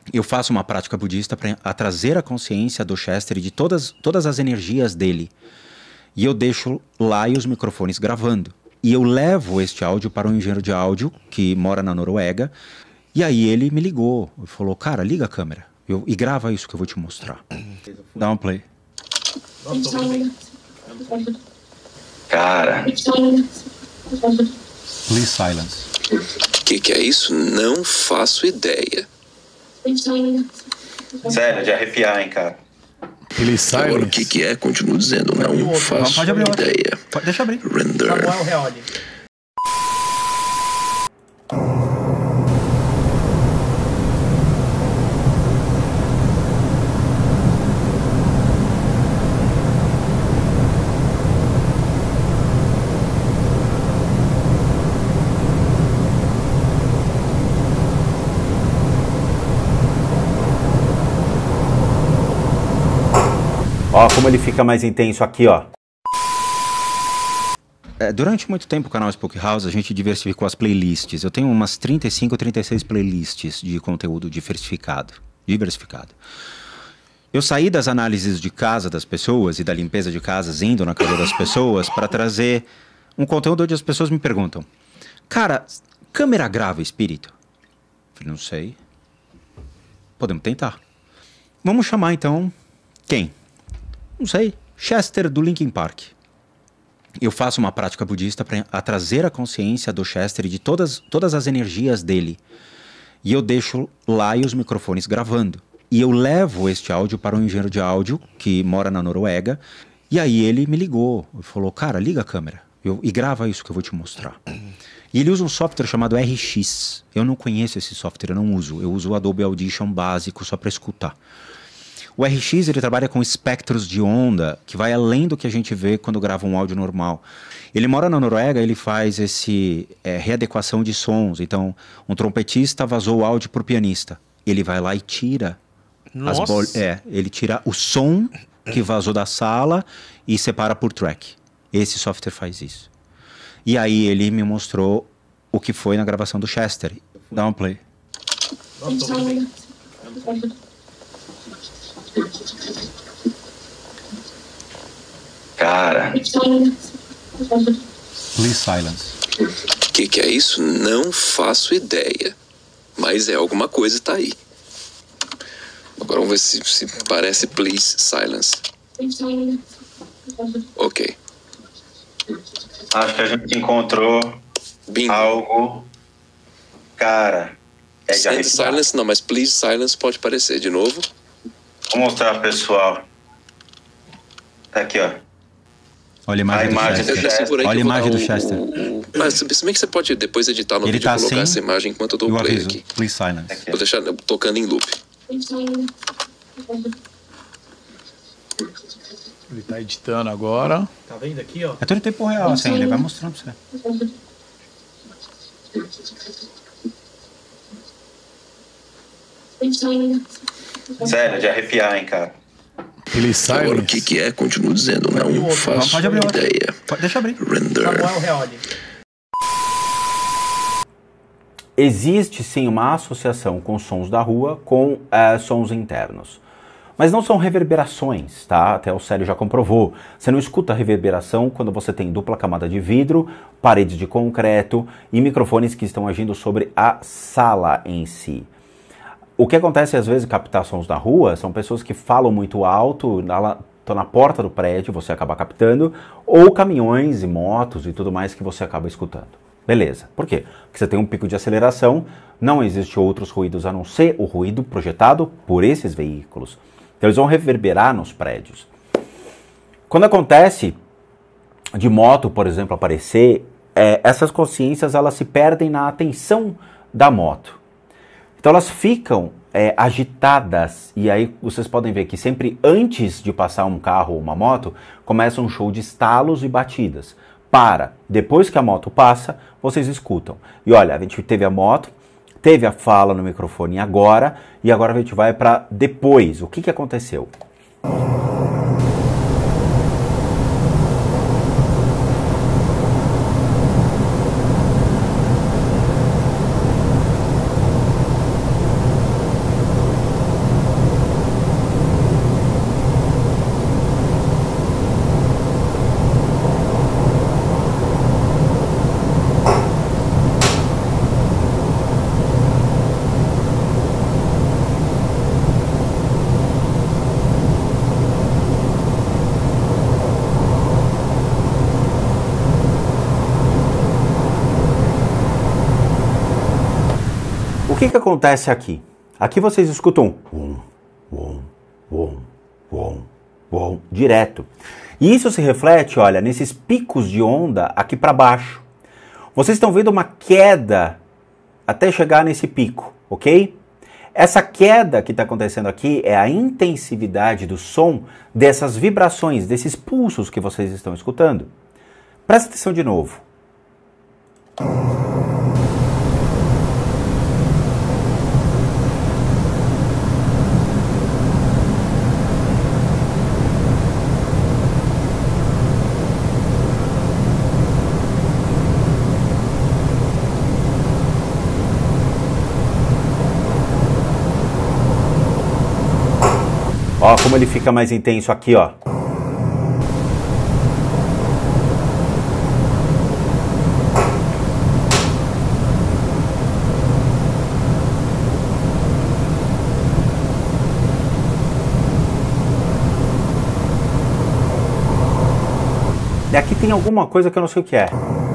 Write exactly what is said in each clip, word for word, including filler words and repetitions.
Eu faço uma prática budista para trazer a consciência do Chester e de todas, todas as energias dele. E eu deixo lá e os microfones gravando. E eu levo este áudio para um engenheiro de áudio que mora na Noruega. E aí ele me ligou. Ele falou, cara, liga a câmera. Eu, e grava isso que eu vou te mostrar. Dá um play. Cara. Please silence. O que, que é isso? Não faço ideia. Sério, de arrepiar, hein, cara. Ele sai. Agora, o que, que é? Continuo dizendo, não faço Pode abrir outro. ideia. Pode, deixa abrir. Render. Samuel Reoli. Ó, como ele fica mais intenso aqui, ó. É, durante muito tempo o canal Spook House a gente diversificou as playlists. Eu tenho umas trinta e cinco, trinta e seis playlists de conteúdo diversificado. Diversificado. Eu saí das análises de casa das pessoas e da limpeza de casas indo na casa das pessoas para trazer um conteúdo onde as pessoas me perguntam: cara, câmera grava espírito? Eu falei, não sei. Podemos tentar. Vamos chamar então quem? Não sei, Chester do Linkin Park. Eu faço uma prática budista para trazer a consciência do Chester e de todas, todas as energias dele. E eu deixo lá e os microfones gravando. E eu levo este áudio para um engenheiro de áudio que mora na Noruega. E aí ele me ligou. Ele falou, cara, liga a câmera. Eu, e grava isso que eu vou te mostrar. E ele usa um software chamado R X. Eu não conheço esse software, eu não uso. Eu uso o Adobe Audition básico só para escutar. O R X ele trabalha com espectros de onda que vai além do que a gente vê quando grava um áudio normal. Ele mora na Noruega, ele faz esse é, readequação de sons. Então, um trompetista vazou o áudio pro pianista. Ele vai lá e tira as bol- é, ele tira o som que vazou da sala e separa por track. Esse software faz isso. E aí ele me mostrou o que foi na gravação do Chester. Dá um play. Cara. Please silence. O que, que é isso? Não faço ideia. Mas é alguma coisa, tá aí. Agora vamos ver se, se parece please silence. Ok. Acho que a gente encontrou Bingo. algo. Cara. É de Send arrepiar. silence não, mas please silence pode parecer. De novo. Vou mostrar pro pessoal. Tá aqui, ó. Olha a imagem, A imagem do do Chester. Chester. Segura aí Olha a que eu vou imagem dar do o- Chester. o- o- Mas se bem que você pode depois editar no Ele vídeo tá e colocar assim, essa imagem enquanto eu dou Eu o play aviso. aqui. Please silence. Aqui. Vou deixar tocando em loop. Ele tá editando agora. Tá vendo aqui, ó? É tudo em tempo real, assim, ele vai mostrando pra você. Sério, de arrepiar, hein, cara. Ele sai. Agora, o que, que é? Continuo dizendo, não faço Pode abrir outro. ideia. Pode, deixa abrir. Render. Samuel Reoli. Existe sim uma associação com sons da rua com eh, sons internos. Mas não são reverberações, tá? Até o Célio já comprovou. Você não escuta reverberação quando você tem dupla camada de vidro, paredes de concreto e microfones que estão agindo sobre a sala em si. O que acontece às vezes captar sons da rua são pessoas que falam muito alto, estão na porta do prédio, você acaba captando, ou caminhões e motos e tudo mais que você acaba escutando. Beleza. Por quê? Porque você tem um pico de aceleração, não existe outros ruídos a não ser o ruído projetado por esses veículos. Então eles vão reverberar nos prédios. Quando acontece de moto, por exemplo, aparecer, é, essas consciências elas se perdem na atenção da moto. Então elas ficam é, agitadas, e aí vocês podem ver que sempre antes de passar um carro ou uma moto, começa um show de estalos e batidas. Para, depois que a moto passa, vocês escutam. E olha, a gente teve a moto, teve a fala no microfone agora, e agora a gente vai para depois. O que, que aconteceu? que que acontece aqui? Aqui vocês escutam um, um, um, um, um, direto. E isso se reflete, olha, nesses picos de onda aqui para baixo. Vocês estão vendo uma queda até chegar nesse pico, ok? Essa queda que está acontecendo aqui é a intensividade do som dessas vibrações, desses pulsos que vocês estão escutando. Presta atenção de novo. Ó, como ele fica mais intenso aqui, ó. E aqui tem alguma coisa que eu não sei o que é.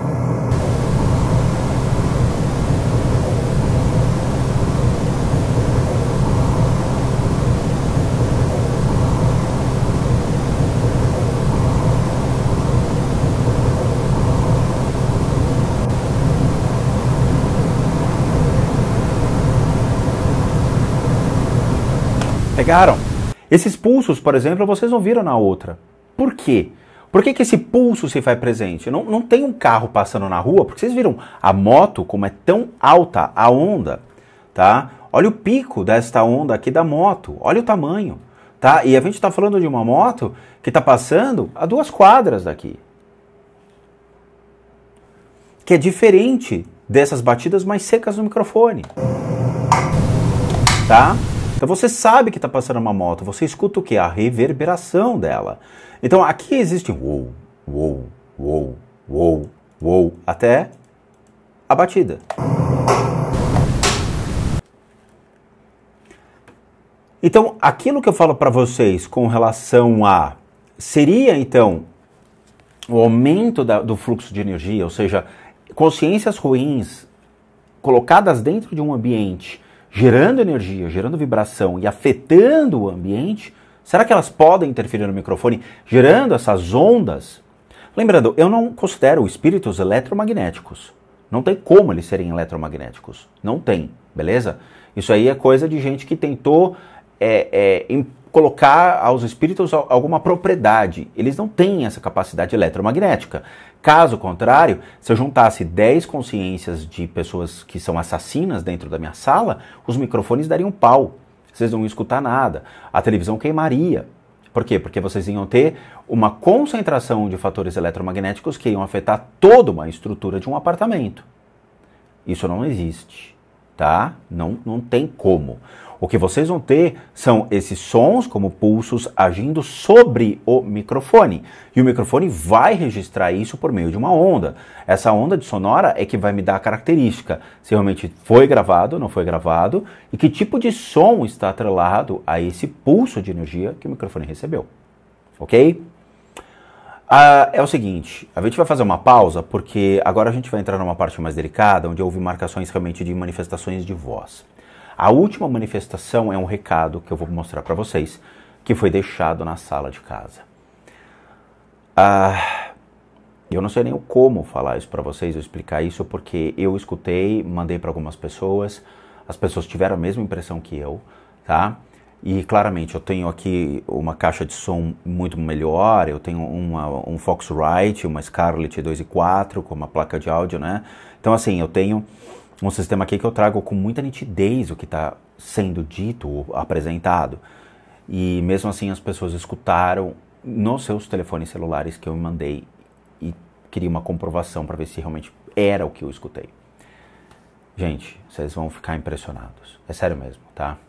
Pegaram? Esses pulsos, por exemplo, vocês não viram na outra. Por quê? Por que que esse pulso se faz presente? Não, não tem um carro passando na rua, porque vocês viram a moto, como é tão alta a onda, tá? Olha o pico desta onda aqui da moto, olha o tamanho, tá? E a gente está falando de uma moto que está passando a duas quadras daqui. Que é diferente dessas batidas mais secas no microfone, tá? Então você sabe que está passando uma moto, você escuta o que? A reverberação dela. Então aqui existe uou, uou, uou, uou, uou, até a batida. Então aquilo que eu falo para vocês com relação a... Seria então o aumento da, do fluxo de energia, ou seja, consciências ruins colocadas dentro de um ambiente, gerando energia, gerando vibração e afetando o ambiente, será que elas podem interferir no microfone, gerando essas ondas? Lembrando, eu não considero espíritos eletromagnéticos. Não tem como eles serem eletromagnéticos. Não tem, beleza? Isso aí é coisa de gente que tentou é, é, em, colocar aos espíritos alguma propriedade. Eles não têm essa capacidade eletromagnética. Caso contrário, se eu juntasse dez consciências de pessoas que são assassinas dentro da minha sala, os microfones dariam pau. Vocês não iam escutar nada. A televisão queimaria. Por quê? Porque vocês iam ter uma concentração de fatores eletromagnéticos que iam afetar toda uma estrutura de um apartamento. Isso não existe, tá? Não, não tem como. O que vocês vão ter são esses sons como pulsos agindo sobre o microfone. E o microfone vai registrar isso por meio de uma onda. Essa onda de sonora é que vai me dar a característica se realmente foi gravado, não foi gravado, e que tipo de som está atrelado a esse pulso de energia que o microfone recebeu. Ok? Ah, é o seguinte, a gente vai fazer uma pausa porque agora a gente vai entrar numa parte mais delicada, onde houve marcações realmente de manifestações de voz. A última manifestação é um recado que eu vou mostrar para vocês, que foi deixado na sala de casa. Ah, eu não sei nem como falar isso para vocês, eu explicar isso, porque eu escutei, mandei para algumas pessoas, as pessoas tiveram a mesma impressão que eu, tá? E claramente eu tenho aqui uma caixa de som muito melhor, eu tenho uma, um Foxrite, uma Scarlett dois e quatro com uma placa de áudio, né? Então assim, eu tenho um sistema aqui que eu trago com muita nitidez o que está sendo dito ou apresentado. E mesmo assim as pessoas escutaram nos seus telefones celulares que eu mandei e queria uma comprovação para ver se realmente era o que eu escutei. Gente, vocês vão ficar impressionados. É sério mesmo, tá?